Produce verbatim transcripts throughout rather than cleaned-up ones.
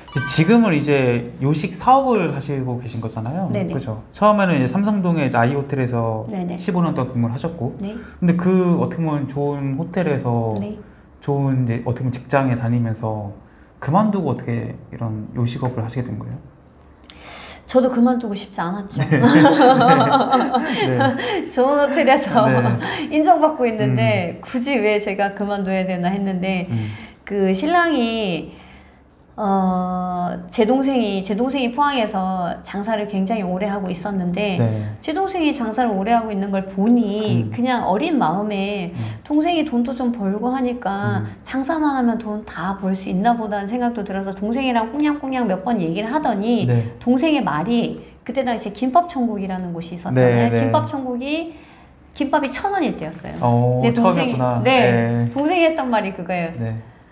지금은 이제 요식 사업을 하시고 계신 거잖아요. 네네. 그죠? 처음에는 이제 삼성동의 아이 호텔에서 네네. 십오 년 동안 근무를 하셨고, 네. 근데 그 어떻게 보면 좋은 호텔에서 네. 좋은 이제 어떻게 보면 직장에 다니면서 그만두고 어떻게 이런 요식업을 하시게 된 거예요? 저도 그만두고 싶지 않았죠. 네. 네. 좋은 호텔에서 네. 인정받고 있는데 음. 굳이 왜 제가 그만둬야 되나 했는데 음. 그 신랑이 어, 제 동생이 제 동생이 포항에서 장사를 굉장히 오래 하고 있었는데 네. 제 동생이 장사를 오래 하고 있는 걸 보니 음. 그냥 어린 마음에 음. 동생이 돈도 좀 벌고 하니까 음. 장사만 하면 돈 다 벌 수 있나 보다는 생각도 들어서 동생이랑 꽁냥꽁냥 몇 번 얘기를 하더니 네. 동생의 말이 그때 당시에 김밥천국이라는 곳이 있었잖아요. 네, 네. 김밥천국이 김밥이 천 원일 때였어요. 오, 내 동생이 처음이었구나. 네, 네. 동생이 했던 말이 그거예요. 네.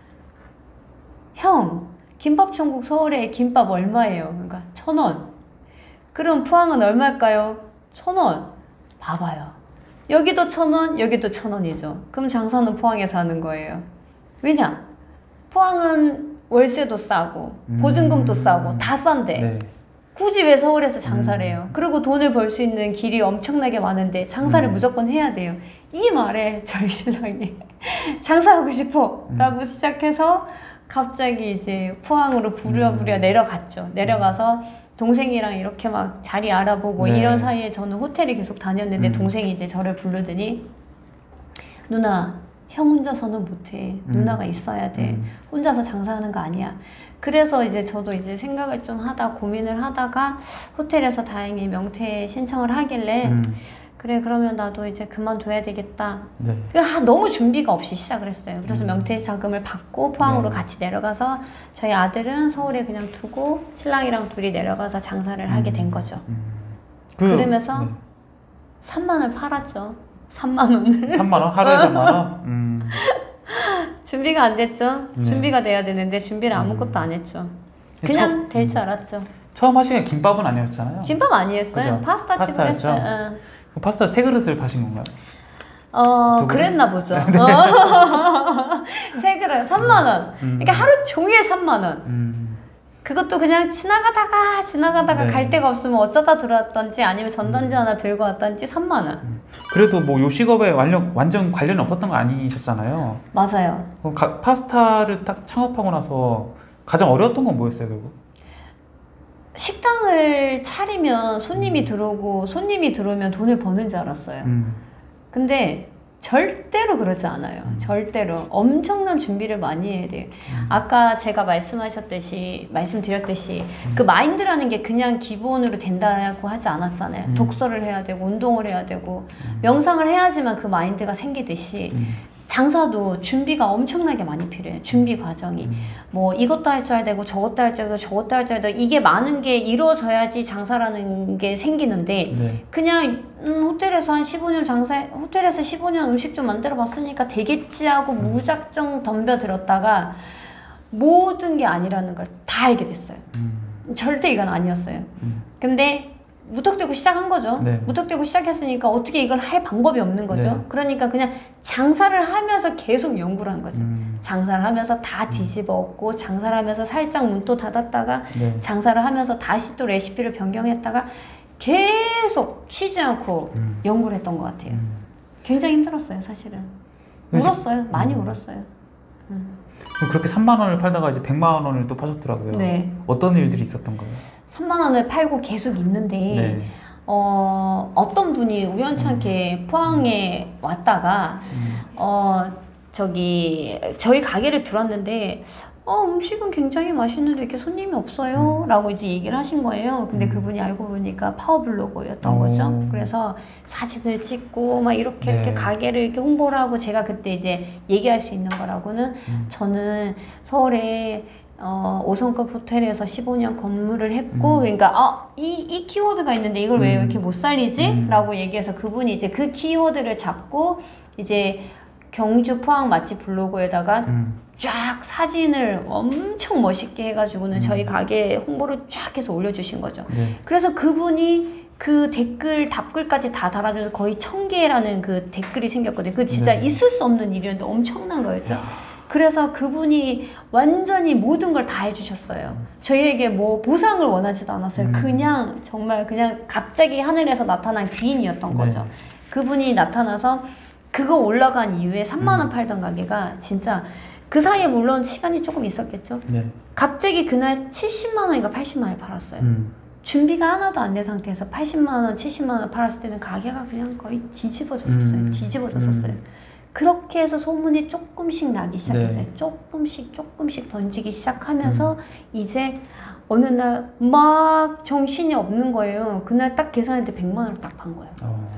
형, 김밥천국 서울에 김밥 얼마예요? 그러니까 천 원. 그럼 포항은 얼마일까요? 천 원. 봐봐요. 여기도 천 원, 여기도 천 원이죠. 그럼 장사는 포항에서 하는 거예요. 왜냐? 포항은 월세도 싸고 음. 보증금도 싸고 다 싼데 네. 굳이 왜 서울에서 장사를 음. 해요? 그리고 돈을 벌 수 있는 길이 엄청나게 많은데 장사를 음. 무조건 해야 돼요. 이 말에 저희 신랑이 장사하고 싶어 음. 라고 시작해서 갑자기 이제 포항으로 부랴부랴 음. 내려갔죠. 내려가서 동생이랑 이렇게 막 자리 알아보고 네. 이런 사이에 저는 호텔에 계속 다녔는데 음. 동생이 이제 저를 부르더니 누나 형 혼자서는 못해. 음. 누나가 있어야 돼. 음. 혼자서 장사하는 거 아니야. 그래서 이제 저도 이제 생각을 좀 하다 고민을 하다가 호텔에서 다행히 명퇴 신청을 하길래 음. 그래 그러면 나도 이제 그만둬야 되겠다. 네. 그러니까 너무 준비가 없이 시작을 했어요. 그래서 음. 명퇴 자금을 받고 포항으로 네. 같이 내려가서 저희 아들은 서울에 그냥 두고 신랑이랑 둘이 내려가서 장사를 하게 된 거죠. 음. 그, 그러면서 네. 삼만 원을 팔았죠. 삼만 원을. 삼만 원? 하루에 삼만 원? 음. 준비가 안 됐죠. 네. 준비가 돼야 되는데 준비를 아무것도 안 했죠. 그냥 될 줄 알았죠. 처음 하신 게 김밥은 아니었잖아요. 김밥 아니었어요. 그죠? 파스타 칩을 파스타였죠? 했어요. 응. 그럼 파스타 세 그릇을 파신 건가요? 어, 두 그릇? 그랬나 보죠. 네. 어. 세 그릇 삼만 원. 음. 그러니까 하루 종일 삼만 원. 음. 그것도 그냥 지나가다가 지나가다가 네. 갈 데가 없으면 어쩌다 들어왔던지 아니면 전단지 음. 하나 들고 왔던지 삼만 원. 음. 그래도 뭐 요식업에 완전, 완전 관련이 없었던 거 아니셨잖아요. 맞아요. 그럼 가, 파스타를 딱 창업하고 나서 가장 어려웠던 건 뭐였어요, 결국? 식당을 차리면 손님이 들어오고 손님이 들어오면 돈을 버는 줄 알았어요. 음. 근데 절대로 그러지 않아요. 음. 절대로 엄청난 준비를 많이 해야 돼요. 음. 아까 제가 말씀하셨듯이 말씀드렸듯이 음. 그 마인드라는 게 그냥 기본으로 된다고 하지 않았잖아요. 음. 독서를 해야 되고 운동을 해야 되고 음. 명상을 해야지만 그 마인드가 생기듯이 음. 장사도 준비가 엄청나게 많이 필요해요. 준비 과정이. 음. 뭐 이것도 할 줄 알아야 되고 저것도 할 줄 알아야 되고 저것도 할 줄 알아야 되고 이게 많은 게 이루어져야지 장사라는 게 생기는데 네. 그냥 음, 호텔에서 한 십오 년 장사 호텔에서 십오 년 음식 좀 만들어 봤으니까 되겠지 하고 음. 무작정 덤벼들었다가 모든 게 아니라는 걸 다 알게 됐어요. 음. 절대 이건 아니었어요. 음. 근데 무턱대고 시작한 거죠. 네. 무턱대고 시작했으니까 어떻게 이걸 할 방법이 없는 거죠. 네. 그러니까 그냥 장사를 하면서 계속 연구를 한 거죠. 음. 장사를 하면서 다 뒤집어 엎고 장사를 하면서 살짝 문 또 닫았다가 네. 장사를 하면서 다시 또 레시피를 변경했다가 계속 쉬지 않고 음. 연구를 했던 것 같아요. 음. 굉장히 힘들었어요, 사실은. 그래서- 울었어요. 많이 음. 울었어요. 음. 그럼 그렇게 삼만 원을 팔다가 이제 백만 원을 또 파셨더라고요. 네. 어떤 일들이 있었던 거예요? 삼만 원을 팔고 계속 있는데 네. 어, 어떤 분이 우연찮게 포항에 왔다가 음. 어, 저기 저희 가게를 들어왔는데 어, 음식은 굉장히 맛있는데 이렇게 손님이 없어요 음. 라고 이제 얘기를 하신 거예요. 근데 음. 그분이 알고 보니까 파워블로거였던 오. 거죠. 그래서 사진을 찍고 막 이렇게 네. 이렇게 가게를 이렇게 홍보를 하고 제가 그때 이제 얘기할 수 있는 거라고는 음. 저는 서울에 어, 오 성급 호텔에서 십오 년 근무를 했고, 음. 그러니까, 아, 이, 이 키워드가 있는데 이걸 왜 음. 이렇게 못 살리지? 음. 라고 얘기해서 그분이 이제 그 키워드를 잡고, 이제 경주 포항 맛집 블로그에다가 음. 쫙 사진을 엄청 멋있게 해가지고는 음. 저희 가게 홍보를 쫙 해서 올려주신 거죠. 네. 그래서 그분이 그 댓글, 답글까지 다 달아줘서 거의 천 개라는 그 댓글이 생겼거든요. 그 진짜 네. 있을 수 없는 일이었는데 엄청난 거였죠. 그래서 그분이 완전히 모든 걸 다 해주셨어요. 저희에게 뭐 보상을 원하지도 않았어요. 음. 그냥 정말 그냥 갑자기 하늘에서 나타난 귀인이었던 네. 거죠. 그분이 나타나서 그거 올라간 이후에 삼만 원 음. 팔던 가게가 진짜 그 사이에 물론 시간이 조금 있었겠죠. 네. 갑자기 그날 칠십만 원인가 팔십만 원에 팔았어요. 음. 준비가 하나도 안 된 상태에서 팔십만 원, 칠십만 원 팔았을 때는 가게가 그냥 거의 뒤집어졌었어요. 음. 뒤집어졌었어요. 음. 그렇게 해서 소문이 조금씩 나기 시작했어요. 네. 조금씩 조금씩 번지기 시작하면서 음. 이제 어느 날 막 정신이 없는 거예요. 그날 딱 계산했는데 백만 원을 딱 판 거예요. 어.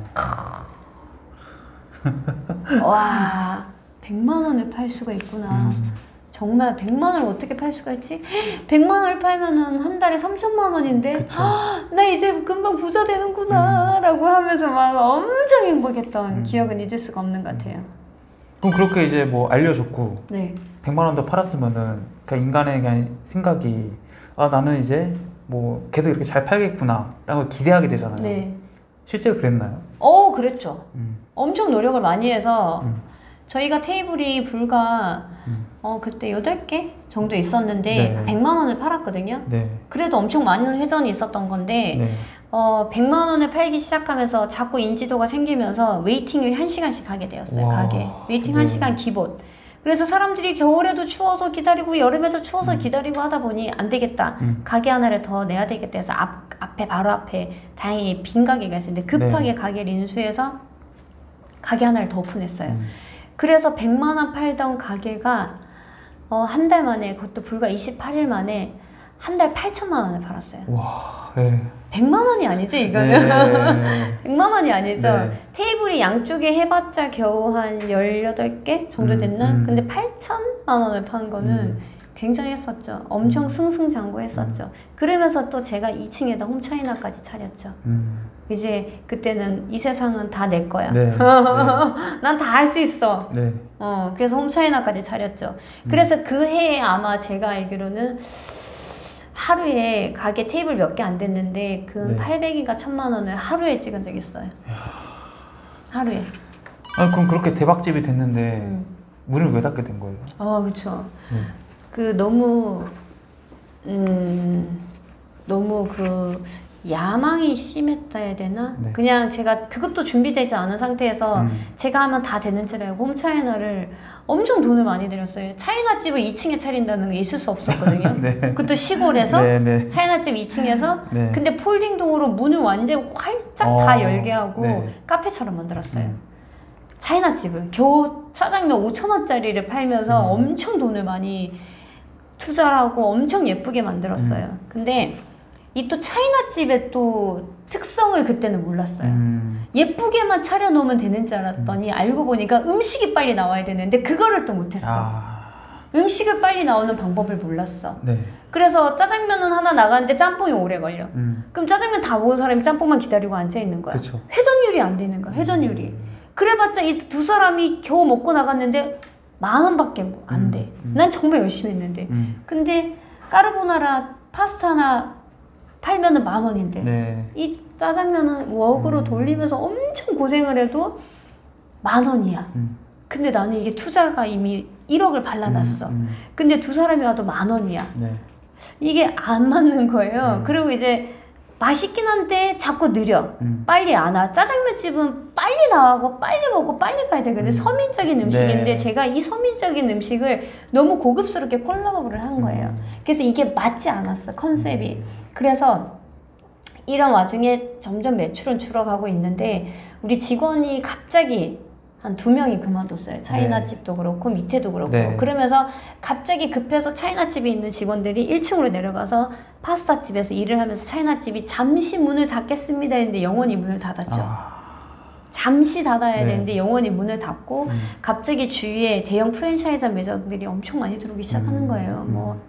와, 백만 원을 팔 수가 있구나. 음. 정말 백만 원을 어떻게 팔 수가 있지? 백만 원을 팔면은 한 달에 삼천만 원인데 그쵸. 나 이제 금방 부자 되는구나 라고 하면서 막 엄청 행복했던 음. 기억은 잊을 수가 없는 것 같아요. 그럼 그렇게 이제 뭐 알려줬고 네. 백만 원도 팔았으면은 그 인간의 그냥 생각이 아 나는 이제 뭐 계속 이렇게 잘 팔겠구나 라는 걸 기대하게 되잖아요. 네. 실제로 그랬나요? 어, 그랬죠. 음. 엄청 노력을 많이 해서 음. 저희가 테이블이 불과 음. 어, 그때 여덟 개 정도 있었는데 네. 백만 원을 팔았거든요. 네. 그래도 엄청 많은 회전이 있었던 건데 네. 어, 백만 원을 팔기 시작하면서 자꾸 인지도가 생기면서 웨이팅을 한 시간씩 하게 되었어요. 와. 가게. 웨이팅 네. 한 시간 기본. 그래서 사람들이 겨울에도 추워서 기다리고 여름에도 추워서 음. 기다리고 하다 보니 안 되겠다. 음. 가게 하나를 더 내야 되겠다 해서 앞, 앞에 바로 앞에 다행히 빈 가게가 있었는데 급하게 네. 가게를 인수해서 가게 하나를 더 오픈했어요. 음. 그래서 백만 원 팔던 가게가 어, 한 달 만에 그것도 불과 이십팔 일 만에 한 달 팔천만 원을 팔았어요. 와. 네. 백만 원이 아니죠 이거는. 네. 백만 원이 아니죠. 네. 테이블이 양쪽에 해봤자 겨우 한 열여덟 개 정도 음, 됐나? 음. 근데 팔천만 원을 판 거는 음. 굉장히 했었죠. 엄청 음. 승승장구했었죠. 그러면서 또 제가 이 층에다 홈차이나까지 차렸죠. 음. 이제 그때는 이 세상은 다 내 거야. 네. 네. 난 다 할 수 있어. 네. 어, 그래서 홈차이나까지 차렸죠. 음. 그래서 그 해에 아마 제가 알기로는 하루에 가게 테이블 몇 개 안 됐는데 그 네. 팔백인가 천만 원을 하루에 찍은 적 있어요. 하루에. 아니 그럼 그렇게 대박집이 됐는데 음. 문을 왜 닫게 된 거예요? 아, 그렇죠. 네. 그 너무 음 너무 그 야망이 심했다 해야 되나? 네. 그냥 제가 그것도 준비되지 않은 상태에서 음. 제가 하면 다 되는 줄 알고 홈차이나를 엄청 돈을 많이 들였어요. 차이나집을 이 층에 차린다는 게 있을 수 없었거든요. 네. 그것도 시골에서 네, 네. 차이나집 이 층에서 네. 근데 폴딩동으로 문을 완전히 활짝 어, 다 열게 하고 네. 카페처럼 만들었어요. 음. 차이나집을 겨우 짜장면 오천 원짜리를 팔면서 음. 엄청 돈을 많이 투자를 하고 엄청 예쁘게 만들었어요. 음. 근데 이 또 차이나집의 또 특성을 그때는 몰랐어요. 음. 예쁘게만 차려놓으면 되는 줄 알았더니 알고 보니까 음식이 빨리 나와야 되는데 그거를 또 못했어. 아. 음식을 빨리 나오는 방법을 몰랐어. 네. 그래서 짜장면은 하나 나가는데 짬뽕이 오래 걸려. 음. 그럼 짜장면 다 먹은 사람이 짬뽕만 기다리고 앉아있는 거야. 그쵸. 회전율이 안 되는 거야. 회전율이. 그래봤자 이 두 사람이 겨우 먹고 나갔는데 만 원밖에 안 돼. 음, 음. 난 정말 열심히 했는데. 음. 근데 까르보나라 파스타나 팔면은 만 원인데. 네. 이 짜장면은 웍으로 음. 돌리면서 엄청 고생을 해도 만 원이야. 음. 근데 나는 이게 투자가 이미 일억을 발라놨어. 음, 음. 근데 두 사람이 와도 만 원이야. 네. 이게 안 맞는 거예요. 음. 그리고 이제 맛있긴 한데 자꾸 느려. 음. 빨리 안 와. 짜장면집은 빨리 나가고 빨리 먹고 빨리 가야 되거든요. 음. 서민적인 음식인데 네. 제가 이 서민적인 음식을 너무 고급스럽게 콜라보를 한 거예요. 음. 그래서 이게 맞지 않았어. 컨셉이. 그래서 이런 와중에 점점 매출은 줄어가고 있는데 우리 직원이 갑자기 한 두 명이 그만뒀어요. 차이나집도 그렇고 밑에도 그렇고. 네. 그러면서 갑자기 급해서 차이나집에 있는 직원들이 일 층으로 내려가서 파스타집에서 일을 하면서 차이나집이 잠시 문을 닫겠습니다 했는데 영원히 문을 닫았죠. 아. 잠시 닫아야 네. 되는데 영원히 문을 닫고 음. 갑자기 주위에 대형 프랜차이즈 매장들이 엄청 많이 들어오기 시작하는 음. 거예요. 음. 뭐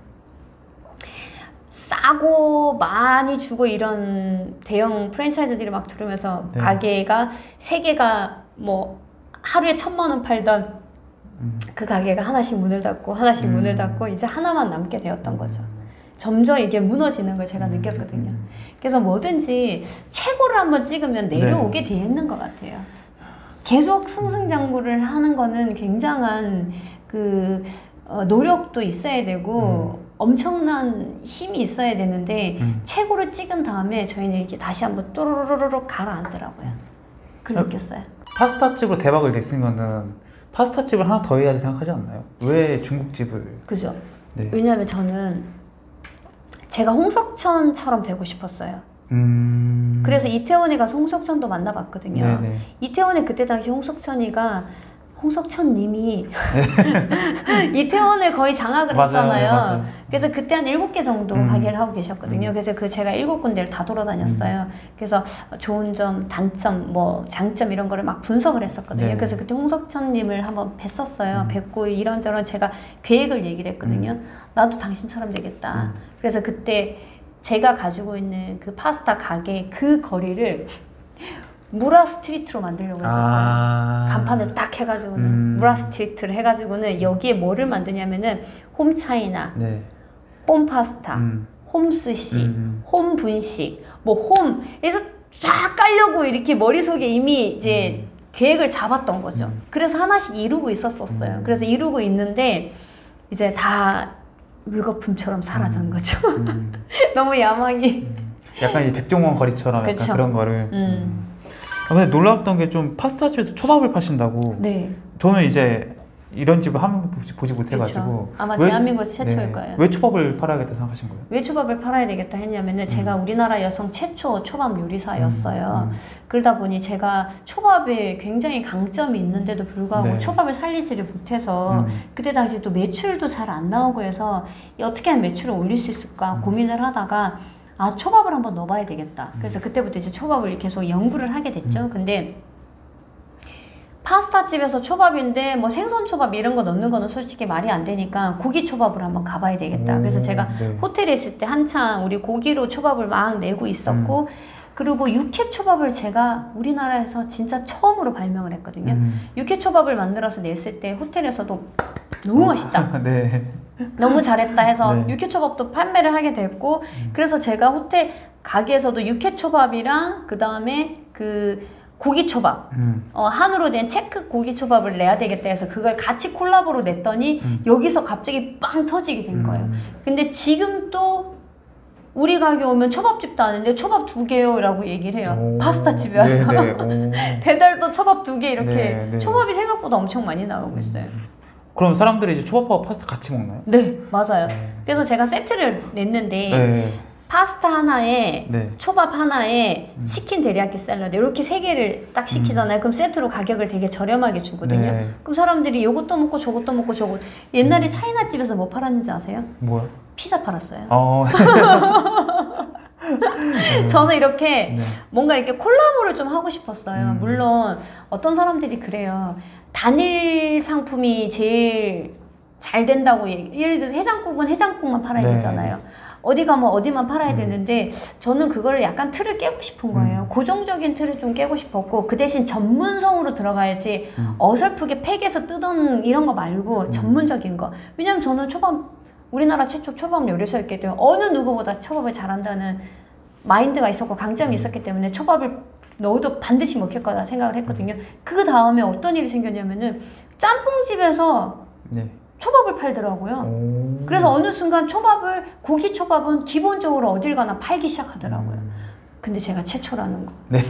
싸고 많이 주고 이런 대형 프랜차이즈들이 막 들어오면서 네. 가게가 세 개가 뭐 하루에 천만 원 팔던 음. 그 가게가 하나씩 문을 닫고 하나씩 음. 문을 닫고 이제 하나만 남게 되었던 거죠. 점점 이게 무너지는 걸 제가 느꼈거든요. 음. 그래서 뭐든지 최고를 한번 찍으면 내려오게 돼 있는 것 같아요. 계속 승승장구를 하는 거는 굉장한 그 어, 노력도 있어야 되고 음. 엄청난 힘이 있어야 되는데 음. 최고를 찍은 다음에 저희는 이렇게 다시 한번 또르르르르 가라앉더라고요. 그 어, 느꼈어요. 파스타집으로 대박을 냈으면은 파스타집을 하나 더 해야지 생각하지 않나요? 왜 중국집을? 그죠? 네. 왜냐하면 저는 제가 홍석천처럼 되고 싶었어요. 음. 그래서 이태원에 가서 홍석천도 만나봤거든요. 네네. 이태원에 그때 당시 홍석천이가 홍석천 님이 이태원을 거의 장악을 맞아요, 했잖아요. 맞아요. 그래서 그때 한 일곱 개 정도 음. 가게를 하고 계셨거든요. 음. 그래서 그 제가 일곱 군데를 다 돌아다녔어요. 음. 그래서 좋은 점, 단점, 뭐 장점 이런 거를 막 분석을 했었거든요. 네. 그래서 그때 홍석천 님을 한번 뵀었어요. 음. 뵙고 이런저런 제가 계획을 얘기를 했거든요. 음. 나도 당신처럼 되겠다. 음. 그래서 그때 제가 가지고 있는 그 파스타 가게 그 거리를 무라 스트리트로 만들려고 했었어요. 아. 간판을 딱 해가지고는 음. 무라 스트리트를 해가지고는 여기에 뭐를 만드냐면은 홈 차이나, 네. 홈 파스타, 음. 홈 스시, 음. 홈 분식, 뭐 홈 해서 쫙 깔려고 이렇게 머릿속에 이미 이제 음. 계획을 잡았던 거죠. 음. 그래서 하나씩 이루고 있었었어요. 음. 그래서 이루고 있는데 이제 다 물거품처럼 사라진 음. 거죠. 음. 너무 야망이. 음. 약간 이 백종원 거리처럼 약간 그쵸. 그런 거를. 음. 음. 아, 근데 놀라웠던 게 좀 파스타집에서 초밥을 파신다고. 네. 저는 이제 이런 집을 한 번도 보지, 보지 못해가지고. 그쵸. 아마 왜- 대한민국에서 최초일 네. 거예요. 왜 초밥을 팔아야겠다 생각하신 거예요? 왜 초밥을 팔아야 되겠다 했냐면은 제가 우리나라 여성 최초 초밥 요리사였어요. 음, 음. 그러다 보니 제가 초밥에 굉장히 강점이 있는데도 불구하고 네. 초밥을 살리지를 못해서 음. 그때 당시 또 매출도 잘 안 나오고 해서 어떻게 하면 매출을 올릴 수 있을까 음. 고민을 하다가 아 초밥을 한번 넣어봐야 되겠다. 그래서 그때부터 이제 초밥을 계속 연구를 하게 됐죠. 음. 근데 파스타 집에서 초밥인데 뭐 생선 초밥 이런 거 넣는 거는 솔직히 말이 안 되니까 고기 초밥을 한번 가봐야 되겠다. 오, 그래서 제가 네. 호텔에 있을 때 한참 우리 고기로 초밥을 막 내고 있었고 음. 그리고 육회 초밥을 제가 우리나라에서 진짜 처음으로 발명을 했거든요. 음. 육회 초밥을 만들어서 냈을 때 호텔에서도 너무 맛있다. 네. 너무 잘했다 해서 네. 육회 초밥도 판매를 하게 됐고 그래서 제가 호텔 가게에서도 육회 초밥이랑 그 다음에 그 고기 초밥 음. 어, 한우로 된 체크 고기 초밥을 내야 되겠다 해서 그걸 같이 콜라보로 냈더니 음. 여기서 갑자기 빵 터지게 된 거예요. 음. 근데 지금 또 우리 가게 오면 초밥집도 아는데 초밥 두 개요 라고 얘기를 해요. 오. 파스타 집에 와서 네, 네. 오. 배달도 초밥 두 개 이렇게 네, 네. 초밥이 생각보다 엄청 많이 나가고 있어요. 그럼 사람들이 이제 초밥하고 파스타 같이 먹나요? 네 맞아요. 네. 그래서 제가 세트를 냈는데 네. 파스타 하나에 네. 초밥 하나에 음. 치킨 데리야끼 샐러드 이렇게 세 개를 딱 시키잖아요. 그럼 세트로 가격을 되게 저렴하게 주거든요. 네. 그럼 사람들이 이것도 먹고 저것도 먹고 저것 옛날에 차이나 집에서 뭐 팔았는지 아세요? 뭐야? 피자 팔았어요. 어. 저는 이렇게 네. 뭔가 이렇게 콜라보를 좀 하고 싶었어요. 음. 물론 어떤 사람들이 그래요. 단일 상품이 제일 잘 된다고 얘기. 예를 들어서 해장국은 해장국만 팔아야 네. 되잖아요. 어디 가면 어디만 팔아야 음. 되는데 저는 그걸 약간 틀을 깨고 싶은 거예요. 음. 고정적인 틀을 좀 깨고 싶었고 그 대신 전문성으로 들어가야지 음. 어설프게 팩에서 뜯은 이런 거 말고 음. 전문적인 거. 왜냐면 저는 초밥 우리나라 최초 초밥 요리사였기 때문에 어느 누구보다 초밥을 잘한다는 마인드가 있었고 강점이 있었기 때문에 초밥을 넣어도 반드시 먹힐 거다 생각을 했거든요. 그 다음에 어떤 일이 생겼냐면은 짬뽕집에서 네. 초밥을 팔더라고요. 오. 그래서 어느 순간 초밥을 고기 초밥은 기본적으로 어딜 가나 팔기 시작하더라고요. 음. 근데 제가 최초라는 거. 네.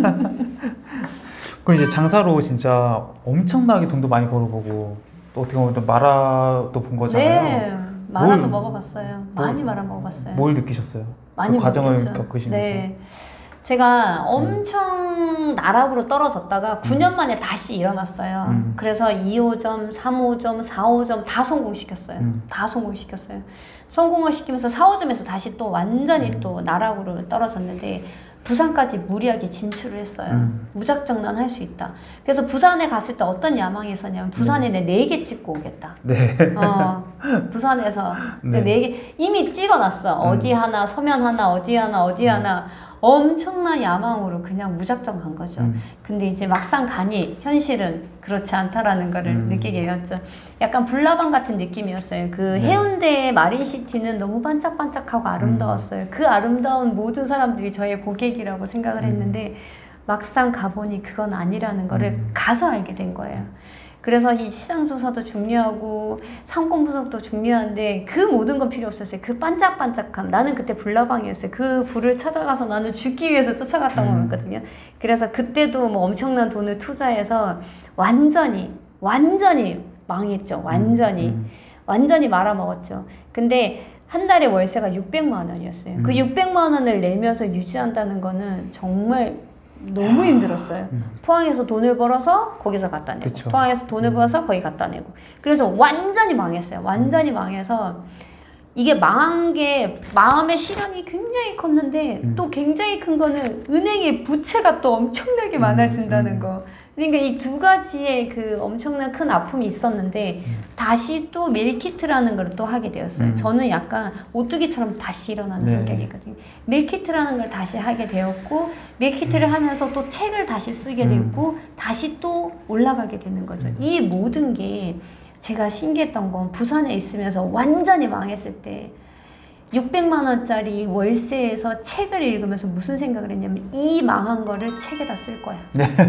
그럼 이제 장사로 진짜 엄청나게 돈도 많이 벌어보고 또 어떻게 보면 또 마라도 본 거잖아요. 네, 마라도 뭘- 먹어봤어요. 뭘- 많이 마라 먹어봤어요. 뭘 느끼셨어요? 많이 그 과정을 먹었죠. 겪으시면서. 네. 제가 엄청 나락으로 떨어졌다가 구 년 만에 다시 일어났어요. 음. 그래서 이 호점, 삼 호점, 사 호점 다 성공시켰어요. 음. 다 성공시켰어요. 성공을 시키면서 사 호점에서 다시 또 완전히 음. 또 나락으로 떨어졌는데 부산까지 무리하게 진출을 했어요. 음. 무작정 난 할 수 있다. 그래서 부산에 갔을 때 어떤 야망이 있었냐면 부산에 내 네 개 찍고 오겠다. 네. 어, 부산에서 네. 네 개 이미 찍어놨어. 어디 음. 하나, 서면 하나, 어디 하나, 어디 하나. 엄청난 야망으로 그냥 무작정 간 거죠. 음. 근데 이제 막상 가니 현실은 그렇지 않다라는 거를 음. 느끼게 되었죠. 약간 불나방 같은 느낌이었어요. 그 네. 해운대 마린시티는 너무 반짝반짝하고 아름다웠어요. 그 아름다운 모든 사람들이 저의 고객이라고 생각을 했는데 막상 가보니 그건 아니라는 거를 음. 가서 알게 된 거예요. 그래서 이 시장 조사도 중요하고 상권 분석도 중요한데 그 모든 건 필요 없었어요. 그 반짝반짝함. 나는 그때 불나방이었어요. 그 불을 찾아가서 나는 죽기 위해서 쫓아갔던 음. 거였거든요. 그래서 그때도 뭐 엄청난 돈을 투자해서 완전히 완전히 망했죠. 완전히 음. 완전히 말아먹었죠. 근데 한 달에 월세가 육백만 원이었어요. 음. 그 육백만 원을 내면서 유지한다는 거는 정말 너무 힘들었어요. 음. 포항에서 돈을 벌어서 거기서 갖다 내고, 그쵸. 포항에서 돈을 음. 벌어서 거기 갖다 내고. 그래서 완전히 망했어요. 완전히 망해서 이게 망한 게 마음의 시련이 굉장히 컸는데 음. 또 굉장히 큰 거는 은행의 부채가 또 엄청나게 많아진다는 음. 거. 그러니까 이 두 가지의 그 엄청난 큰 아픔이 있었는데 음. 다시 또 밀키트라는 걸 또 하게 되었어요. 음. 저는 약간 오뚜기처럼 다시 일어나는 네. 성격이거든요. 밀키트라는 걸 다시 하게 되었고 밀키트를 음. 하면서 또 책을 다시 쓰게 음. 됐고 다시 또 올라가게 되는 거죠. 음. 이 모든 게 제가 신기했던 건 부산에 있으면서 완전히 망했을 때 육백만 원짜리 월세에서 책을 읽으면서 무슨 생각을 했냐면 이 망한 거를 책에다 쓸 거야.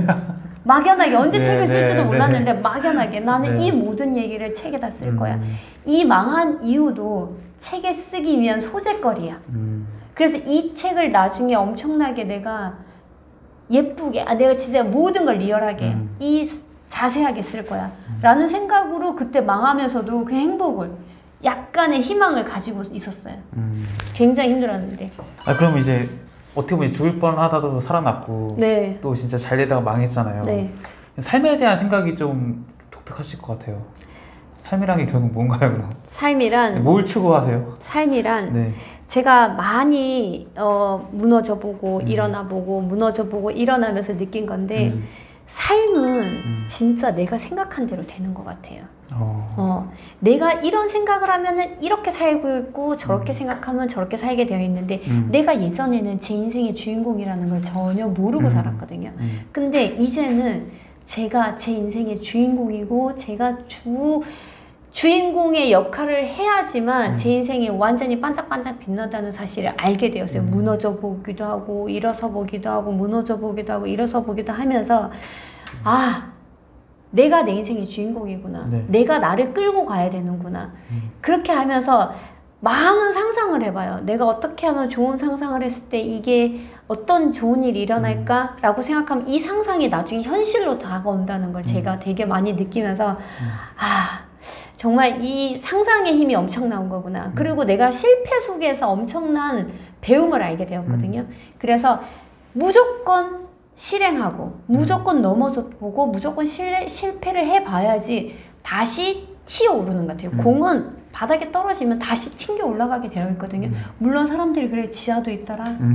막연하게 언제 네, 책을 네, 쓸지도 네. 몰랐는데 막연하게 나는 네. 이 모든 얘기를 책에다 쓸 거야. 음. 이 망한 이유도 책에 쓰기 위한 소재거리야. 음. 그래서 이 책을 나중에 엄청나게 내가 예쁘게 아 내가 진짜 모든 걸 리얼하게 음. 이 자세하게 쓸 거야 라는 생각으로 그때 망하면서도 그 행복을 약간의 희망을 가지고 있었어요. 음. 굉장히 힘들었는데 아 그럼 이제 어떻게 보면 죽을 뻔하다도 살아났고 네. 또 진짜 잘 되다가 망했잖아요. 네. 삶에 대한 생각이 좀 독특하실 것 같아요. 삶이란 게 결국 뭔가요, 그럼? 삶이란 뭘 추구하세요? 삶이란 네. 제가 많이 어, 무너져 보고 음. 일어나 보고 무너져 보고 일어나면서 느낀 건데 음. 삶은 음. 진짜 내가 생각한 대로 되는 것 같아요. 어. 어, 내가 이런 생각을 하면은 이렇게 살고 있고 저렇게 음. 생각하면 저렇게 살게 되어 있는데 음. 내가 예전에는 제 인생의 주인공이라는 걸 전혀 모르고 음. 살았거든요. 음. 근데 이제는 제가 제 인생의 주인공이고 제가 주 주인공의 역할을 해야지만 음. 제 인생이 완전히 반짝반짝 빛난다는 사실을 알게 되었어요. 음. 무너져 보기도 하고 일어서 보기도 하고 무너져 보기도 하고 일어서 보기도 하면서 아 내가 내 인생의 주인공이구나. 네. 내가 나를 끌고 가야 되는구나. 음. 그렇게 하면서 많은 상상을 해봐요. 내가 어떻게 하면 좋은 상상을 했을 때 이게 어떤 좋은 일이 일어날까? 라고 생각하면 이 상상이 나중에 현실로 다가온다는 걸 제가 되게 많이 느끼면서 아 정말 이 상상의 힘이 엄청난 거구나. 그리고 내가 실패 속에서 엄청난 배움을 알게 되었거든요. 그래서 무조건 실행하고 무조건 넘어져 보고 무조건 실, 실패를 해봐야지 다시 튀어오르는 것 같아요. 음. 공은 바닥에 떨어지면 다시 튕겨 올라가게 되어 있거든요. 음. 물론 사람들이 그래 지하도 있더라. 음.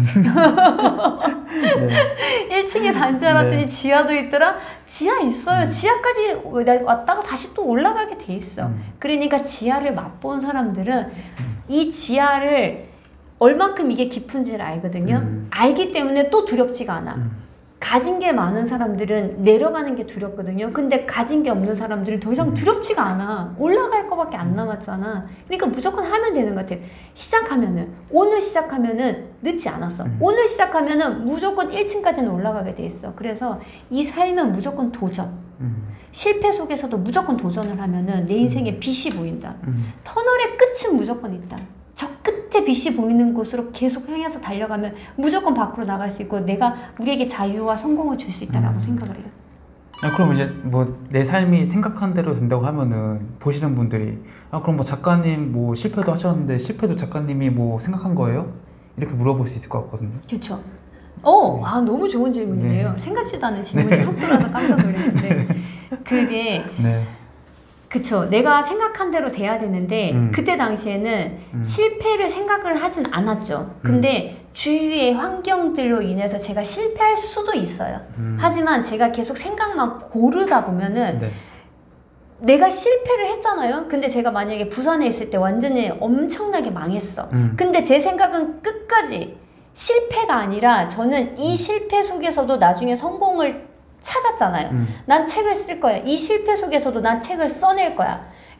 네. 일 층에 단지 알았더니 네. 지하도 있더라. 지하 있어요. 음. 지하까지 왔다가 다시 또 올라가게 돼 있어. 음. 그러니까 지하를 맛본 사람들은 이 지하를 얼만큼 이게 깊은지를 알거든요. 음. 알기 때문에 또 두렵지가 않아. 음. 가진 게 많은 사람들은 내려가는 게 두렵거든요. 근데 가진 게 없는 사람들은 더 이상 두렵지가 않아. 올라갈 거밖에 안 남았잖아. 그러니까 무조건 하면 되는 것 같아. 시작하면은 오늘 시작하면은 늦지 않았어. 음. 오늘 시작하면은 무조건 일 층까지는 올라가게 돼 있어. 그래서 이 삶은 무조건 도전. 음. 실패 속에서도 무조건 도전을 하면은 내 인생에 빛이 보인다. 음. 터널의 끝은 무조건 있다. 저 끝에 빛이 보이는 곳으로 계속 향해서 달려가면 무조건 밖으로 나갈 수 있고 내가 우리에게 자유와 성공을 줄 수 있다라고 음. 생각을 해요. 아, 그럼 이제 뭐 내 삶이 생각한 대로 된다고 하면은 보시는 분들이 아 그럼 뭐 작가님 뭐 실패도 하셨는데 실패도 작가님이 뭐 생각한 거예요? 이렇게 물어볼 수 있을 것 같거든요. 그렇죠. 어, 아 너무 좋은 질문이네요. 네. 생각지도 않은 질문이 훅 들어서 깜짝 놀랐는데 그게 네. 그쵸. 내가 생각한 대로 돼야 되는데 음. 그때 당시에는 음. 실패를 생각을 하진 않았죠. 근데 주위의 환경들로 인해서 제가 실패할 수도 있어요. 음. 하지만 제가 계속 생각만 고르다 보면은 네. 내가 실패를 했잖아요. 근데 제가 만약에 부산에 있을 때 완전히 엄청나게 망했어. 음. 근데 제 생각은 끝까지 실패가 아니라 저는 이 실패 속에서도 나중에 성공을 찾았잖아요. 음. 난 책을 쓸 거야. 이 실패 속에서도 난 책을 써낼 거야.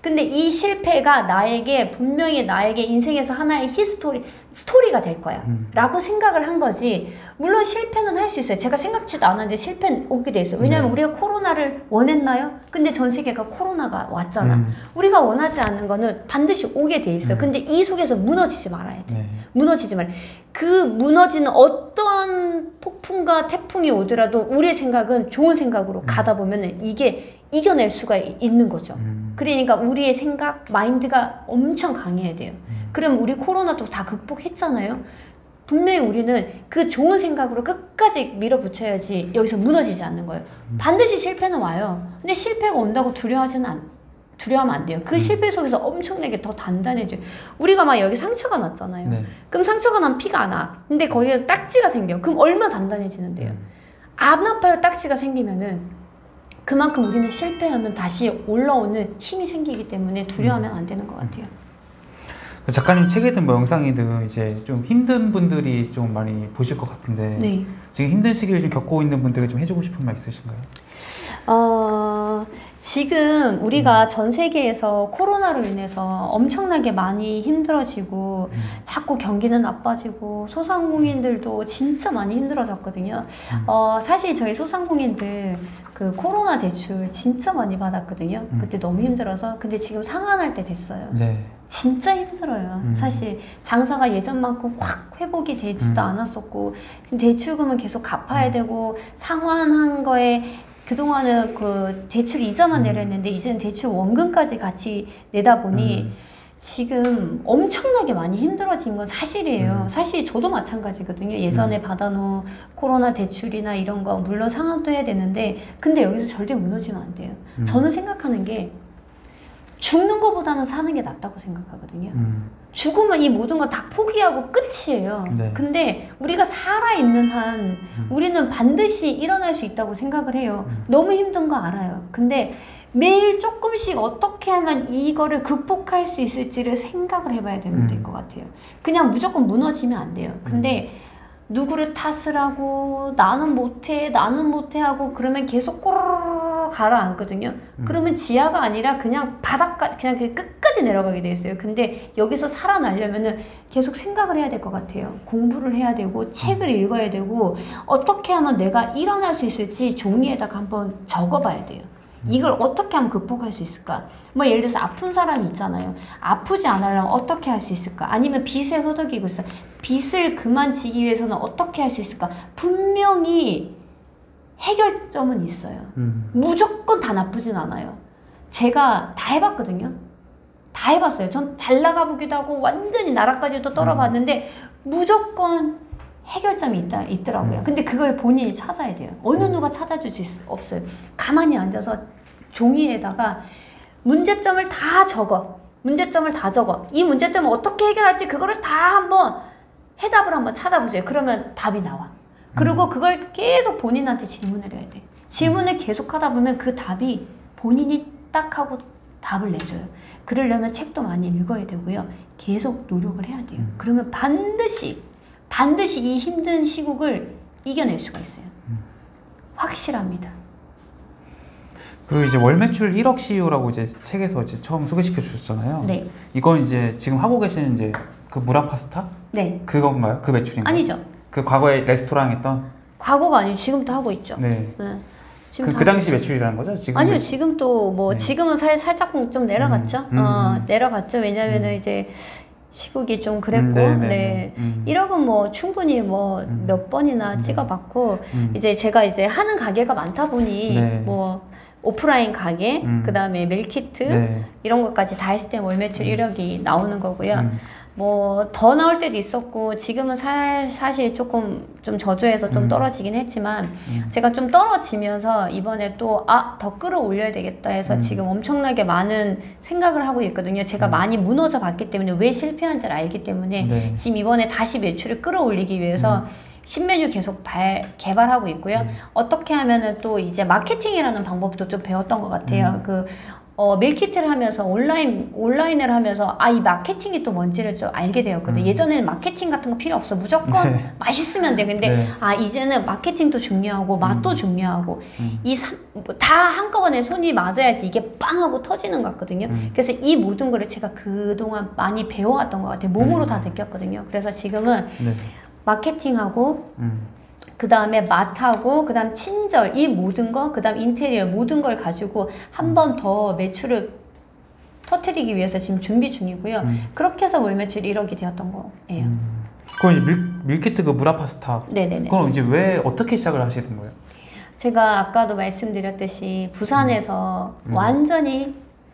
근데 이 실패가 나에게 분명히 나에게 인생에서 하나의 히스토리 스토리가 될 거야 음. 라고 생각을 한 거지. 물론 실패는 할 수 있어요. 제가 생각지도 않았는데 실패는 오게 돼 있어요. 왜냐하면 네. 우리가 코로나를 원했나요? 근데 전 세계가 코로나가 왔잖아. 음. 우리가 원하지 않는 거는 반드시 오게 돼 있어. 음. 근데 이 속에서 무너지지 말아야지. 네. 무너지지 말. 그 무너지는 어떤 폭풍과 태풍이 오더라도 우리의 생각은 좋은 생각으로 음. 가다 보면은 이게 이겨낼 수가 있는 거죠. 음. 그러니까 우리의 생각, 마인드가 엄청 강해야 돼요. 음. 그럼 우리 코로나도 다 극복했잖아요. 분명히 우리는 그 좋은 생각으로 끝까지 밀어붙여야지 여기서 무너지지 않는 거예요. 음. 반드시 실패는 와요. 근데 실패가 온다고 두려워하지는 않, 두려워하면 안 돼요. 그 음. 실패 속에서 엄청나게 더 단단해져요. 우리가 막 여기 상처가 났잖아요. 네. 그럼 상처가 나면 피가 안 와. 근데 거기에 딱지가 생겨. 그럼 얼마나 단단해지는데요. 음. 안 아파요. 딱지가 생기면은. 그만큼 우리는 실패하면 다시 올라오는 힘이 생기기 때문에 두려워하면 안 되는 것 같아요. 작가님 책이든 뭐 영상이든 이제 좀 힘든 분들이 좀 많이 보실 것 같은데 네. 지금 힘든 시기를 좀 겪고 있는 분들에게 좀 해주고 싶은 말 있으신가요? 어, 지금 우리가 전 세계에서 코로나로 인해서 엄청나게 많이 힘들어지고 음. 자꾸 경기는 나빠지고 소상공인들도 진짜 많이 힘들어졌거든요. 음. 어, 사실 저희 소상공인들 그 코로나 대출 진짜 많이 받았거든요. 음. 그때 너무 힘들어서. 근데 지금 상환할 때 됐어요. 네. 진짜 힘들어요. 음. 사실 장사가 예전만큼 확 회복이 되지도 음. 않았었고 지금 대출금은 계속 갚아야 음. 되고 상환한 거에 그동안은 그 대출 이자만 음. 내렸는데 이제는 대출 원금까지 같이 내다 보니 음. 지금 엄청나게 많이 힘들어진 건 사실이에요. 음. 사실 저도 마찬가지거든요. 예전에 음. 받아놓은 코로나 대출이나 이런 거 물론 상환도 해야 되는데 근데 여기서 절대 무너지면 안 돼요. 음. 저는 생각하는 게 죽는 것보다는 사는 게 낫다고 생각하거든요. 음. 죽으면 이 모든 거 다 포기하고 끝이에요. 네. 근데 우리가 살아있는 한 음. 우리는 반드시 일어날 수 있다고 생각을 해요. 음. 너무 힘든 거 알아요. 근데 매일 조금씩 어떻게 하면 이거를 극복할 수 있을지를 생각을 해봐야 되는 음. 될 것 같아요. 그냥 무조건 무너지면 안 돼요. 근데 누구를 탓을 하고 나는 못해 나는 못해 하고 그러면 계속 꼬르르 가라앉거든요. 음. 그러면 지하가 아니라 그냥 바닥까지 그냥 그 끝까지 내려가게 돼 있어요. 근데 여기서 살아나려면은 계속 생각을 해야 될 것 같아요. 공부를 해야 되고 책을 읽어야 되고 어떻게 하면 내가 일어날 수 있을지 종이에다가 한번 적어봐야 돼요. 이걸 어떻게 하면 극복할 수 있을까? 뭐 예를 들어서 아픈 사람이 있잖아요. 아프지 않으려면 어떻게 할 수 있을까? 아니면 빚에 허덕이고 있어. 빚을 그만 지기 위해서는 어떻게 할 수 있을까? 분명히 해결점은 있어요. 음. 무조건 다 나쁘진 않아요. 제가 다 해봤거든요. 다 해봤어요. 전 잘 나가보기도 하고 완전히 나라까지도 떨어봤는데 무조건 해결점이 있다, 있더라고요. 음. 근데 그걸 본인이 찾아야 돼요. 어느 누가 찾아줄 수 없어요. 가만히 앉아서 종이에다가 문제점을 다 적어. 문제점을 다 적어. 이 문제점을 어떻게 해결할지 그거를 다 한번 해답을 한번 찾아보세요. 그러면 답이 나와. 그리고 그걸 계속 본인한테 질문을 해야 돼. 질문을 계속 하다 보면 그 답이 본인이 딱 하고 답을 내줘요. 그러려면 책도 많이 읽어야 되고요. 계속 노력을 해야 돼요. 그러면 반드시 반드시 이 힘든 시국을 이겨낼 수가 있어요. 확실합니다. 그 이제 월 매출 일억 씨이오라고 이제 책에서 이제 처음 소개시켜 주셨잖아요. 네. 이건 이제 지금 하고 계시는 이제 그 무라 파스타? 네. 그건가요? 그 매출인가요? 아니죠. 그 과거에 레스토랑 했던? 과거가 아니고 지금도 하고 있죠. 네. 네. 그, 그 당시 매출이라는 거죠? 지금 아니요, 매출? 지금 또 뭐 네. 지금은 살 살짝 좀 내려갔죠. 음, 음, 어, 음. 내려갔죠. 왜냐면은 이제 시국이 좀 그랬고, 음, 네, 네, 네. 네. 음. 일억은 뭐 충분히 뭐 몇 음. 번이나 음. 찍어봤고, 음. 이제 제가 이제 하는 가게가 많다 보니 네. 뭐 오프라인 가게, 음. 그 다음에 밀키트 네. 이런 것까지 다 했을 때 월 매출 일억이 나오는 거고요. 음. 뭐 더 나올 때도 있었고 지금은 사, 사실 조금 좀 저조해서 좀 음. 떨어지긴 했지만 음. 제가 좀 떨어지면서 이번에 또 아, 더 끌어올려야 되겠다 해서 음. 지금 엄청나게 많은 생각을 하고 있거든요. 제가 음. 많이 무너져 봤기 때문에 왜 실패한지를 알기 때문에 네. 지금 이번에 다시 매출을 끌어올리기 위해서 음. 신메뉴 계속 발, 개발하고 있고요. 음. 어떻게 하면은 또 이제 마케팅이라는 방법도 좀 배웠던 것 같아요. 음. 그 어, 밀키트를 하면서 온라인, 온라인을 하면서 아, 이 마케팅이 또 뭔지를 좀 알게 되었거든요. 음. 예전에는 마케팅 같은 거 필요 없어. 무조건 네. 맛있으면 돼. 근데 네. 아, 이제는 마케팅도 중요하고 맛도 음. 중요하고 음. 이 다 한꺼번에 손이 맞아야지 이게 빵 하고 터지는 것 같거든요. 음. 그래서 이 모든 거를 제가 그동안 많이 배워왔던 것 같아요. 몸으로 음. 다 느꼈거든요. 그래서 지금은 네. 마케팅하고 음. 그 다음에 맛하고 그 다음 친절 이 모든 거 그 다음 인테리어 모든 걸 가지고 한 번 더 매출을 터트리기 위해서 지금 준비 중이고요. 음. 그렇게 해서 월 매출 일억이 되었던 거예요. 음. 그럼 이제 밀, 밀키트 그 무라 파스타. 네네네. 그럼 이제 왜 어떻게 시작을 하시게 된 거예요? 제가 아까도 말씀드렸듯이 부산에서 음. 완전히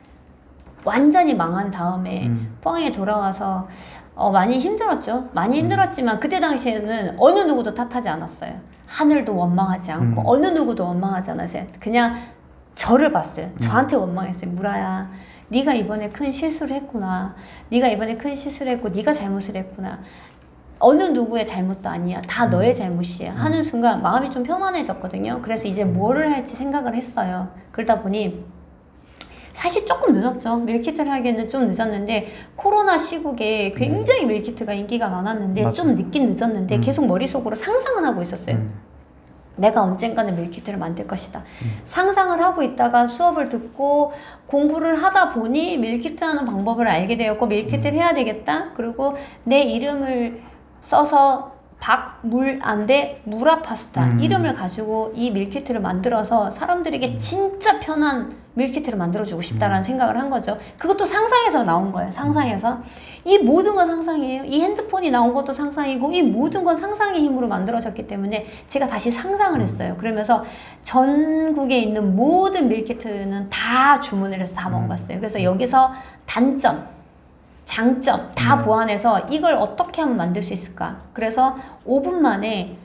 완전히 망한 다음에 음. 포항에 돌아와서 어, 많이 힘들었죠. 많이 힘들었지만 그때 당시에는 어느 누구도 탓하지 않았어요. 하늘도 원망하지 않고 음. 어느 누구도 원망하지 않았어요. 그냥 저를 봤어요. 저한테 원망했어요. 무라야, 네가 이번에 큰 실수를 했구나. 네가 이번에 큰 실수를 했고 네가 잘못을 했구나. 어느 누구의 잘못도 아니야. 다 너의 잘못이야. 하는 순간 마음이 좀 편안해졌거든요. 그래서 이제 뭐를 할지 생각을 했어요. 그러다 보니 사실 조금 늦었죠. 밀키트를 하기에는 좀 늦었는데 코로나 시국에 굉장히 밀키트가 인기가 많았는데 맞아요. 좀 늦긴 늦었는데 음. 계속 머릿속으로 상상은 하고 있었어요. 음. 내가 언젠가는 밀키트를 만들 것이다. 음. 상상을 하고 있다가 수업을 듣고 공부를 하다 보니 밀키트 하는 방법을 알게 되었고 밀키트를 해야 되겠다. 그리고 내 이름을 써서 박, 물, 안돼, 무라 파스타 음. 이름을 가지고 이 밀키트를 만들어서 사람들에게 진짜 편한 밀키트를 만들어주고 싶다라는 음. 생각을 한 거죠. 그것도 상상에서 나온 거예요. 상상에서. 이 모든 건 상상이에요. 이 핸드폰이 나온 것도 상상이고 이 모든 건 상상의 힘으로 만들어졌기 때문에 제가 다시 상상을 했어요. 그러면서 전국에 있는 모든 밀키트는 다 주문을 해서 다 먹어봤어요. 그래서 여기서 단점, 장점 다 음. 보완해서 이걸 어떻게 하면 만들 수 있을까. 그래서 오 분 만에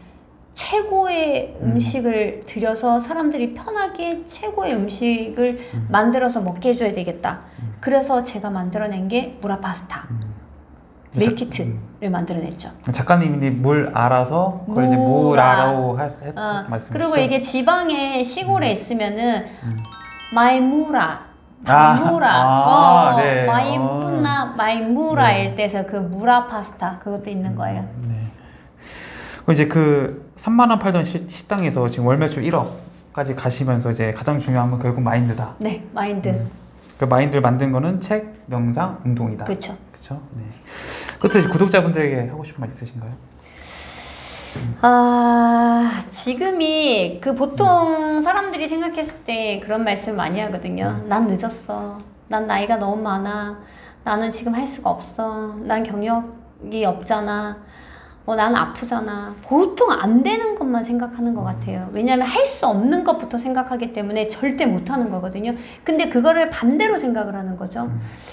최고의 음. 음식을 들여서 사람들이 편하게 최고의 음식을 음. 만들어서 먹게 해줘야 되겠다. 그래서 제가 만들어낸 게 무라 파스타 음. 밀키트를 음. 만들어냈죠. 작가님이 물 알아서 그걸 이제 무라. 무라라고 했, 했, 어, 말씀이시죠? 그리고 이게 지방에 시골에 있으면은 음. 마이무라 아, 무라 아, 어, 네. 마이무나 마이무라일 네. 때서 그 무라 파스타 그것도 있는 거예요. 네. 그럼 이제 그 삼만 원 팔던 시, 식당에서 지금 월 매출 일억까지 가시면서 이제 가장 중요한 건 결국 마인드다. 네, 마인드. 음. 그 마인드를 만든 거는 책, 명상, 운동이다. 그렇죠. 그렇죠. 네. 끝으로 구독자분들에게 하고 싶은 말 있으신가요? 아, 지금이 그 보통 사람들이 생각했을 때 그런 말씀 많이 하거든요. 난 늦었어. 난 나이가 너무 많아. 나는 지금 할 수가 없어. 난 경력이 없잖아. 어, 난 아프잖아. 보통 안 되는 것만 생각하는 것 같아요. 왜냐하면 할 수 없는 것부터 생각하기 때문에 절대 못 하는 거거든요. 근데 그거를 반대로 생각을 하는 거죠.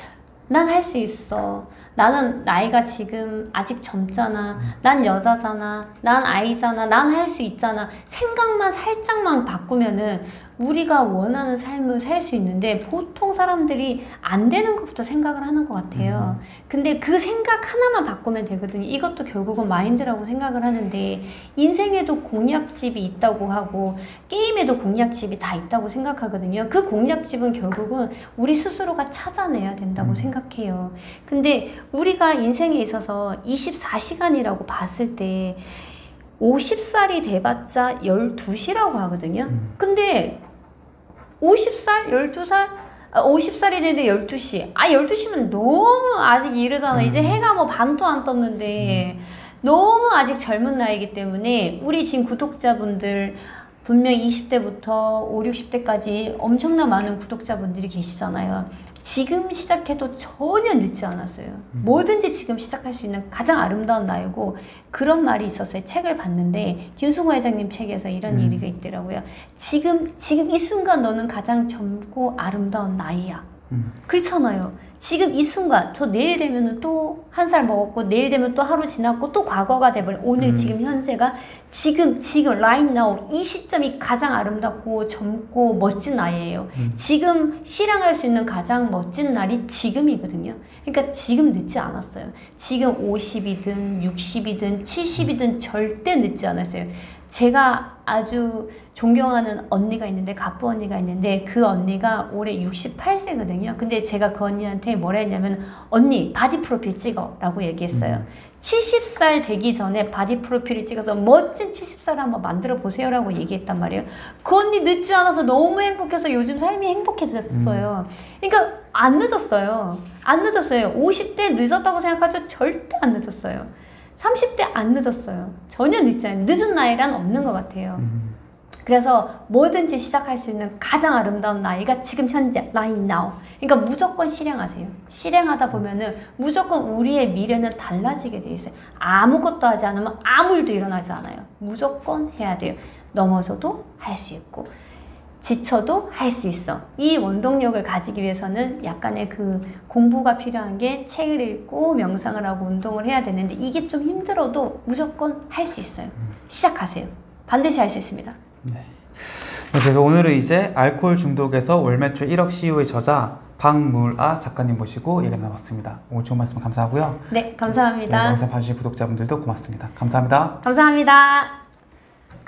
난 할 수 있어. 나는 나이가 지금 아직 젊잖아. 난 여자잖아. 난 아이잖아. 난 할 수 있잖아. 생각만 살짝만 바꾸면은 우리가 원하는 삶을 살 수 있는데 보통 사람들이 안 되는 것부터 생각을 하는 것 같아요. 근데 그 생각 하나만 바꾸면 되거든요. 이것도 결국은 마인드라고 생각을 하는데 인생에도 공략집이 있다고 하고 게임에도 공략집이 다 있다고 생각하거든요. 그 공략집은 결국은 우리 스스로가 찾아내야 된다고 생각해요. 근데 우리가 인생에 있어서 이십사 시간이라고 봤을 때 오십 살이 돼봤자 열두 시라고 하거든요. 근데 오십 살, 열두 살, 아, 오십 살이 되는데 열두 시. 아, 열두 시면 너무 아직 이르잖아. 이제 해가 뭐 반도 안 떴는데 너무 아직 젊은 나이기 때문에 우리 지금 구독자분들 분명 이십 대부터 오십, 육십 대까지 엄청나 많은 구독자분들이 계시잖아요. 지금 시작해도 전혀 늦지 않았어요. 뭐든지 지금 시작할 수 있는 가장 아름다운 나이고 그런 말이 있었어요. 책을 봤는데 김수고 회장님 책에서 이런 음. 얘기가 있더라고요. 지금 지금 이 순간 너는 가장 젊고 아름다운 나이야. 음. 그렇잖아요. 지금 이 순간 저 내일 되면은 또 한 살 먹었고 내일 되면 또 하루 지났고 또 과거가 돼버려. 오늘 음. 지금 현재가 지금 지금 right now 이 시점이 가장 아름답고 젊고 멋진 나이예요. 음. 지금 실행할 수 있는 가장 멋진 날이 지금이거든요. 그러니까 지금 늦지 않았어요. 지금 오십이든 육십이든 칠십이든 절대 늦지 않았어요. 제가 아주 존경하는 언니가 있는데, 갑부 언니가 있는데, 그 언니가 올해 육십팔 세거든요. 근데 제가 그 언니한테 뭐라 했냐면, 언니 바디 프로필 찍어 라고 얘기했어요. 음. 칠십 살 되기 전에 바디 프로필을 찍어서 멋진 칠십 살을 한번 만들어 보세요 라고 얘기했단 말이에요. 그 언니 늦지 않아서 너무 행복해서 요즘 삶이 행복해졌어요. 그러니까 안 늦었어요. 안 늦었어요. 오십 대 늦었다고 생각하죠? 절대 안 늦었어요. 삼십 대 안 늦었어요. 전혀 늦지 않아요. 늦은 나이란 없는 것 같아요. 음. 그래서 뭐든지 시작할 수 있는 가장 아름다운 나이가 지금 현재, right now. 그러니까 무조건 실행하세요. 실행하다 보면은 무조건 우리의 미래는 달라지게 돼 있어요. 아무것도 하지 않으면 아무 일도 일어나지 않아요. 무조건 해야 돼요. 넘어져도 할 수 있고, 지쳐도 할 수 있어. 이 원동력을 가지기 위해서는 약간의 그 공부가 필요한 게, 책을 읽고 명상을 하고 운동을 해야 되는데, 이게 좀 힘들어도 무조건 할 수 있어요. 시작하세요. 반드시 할 수 있습니다. 네. 그래서 오늘은 이제 알코올 중독에서 월 매출 일억 씨이오의 저자 박물아 작가님 모시고 얘기 나눴습니다. 오늘 좋은 말씀 감사하고요. 네, 감사합니다. 네, 영상 봐주신 구독자분들도 고맙습니다. 감사합니다. 감사합니다.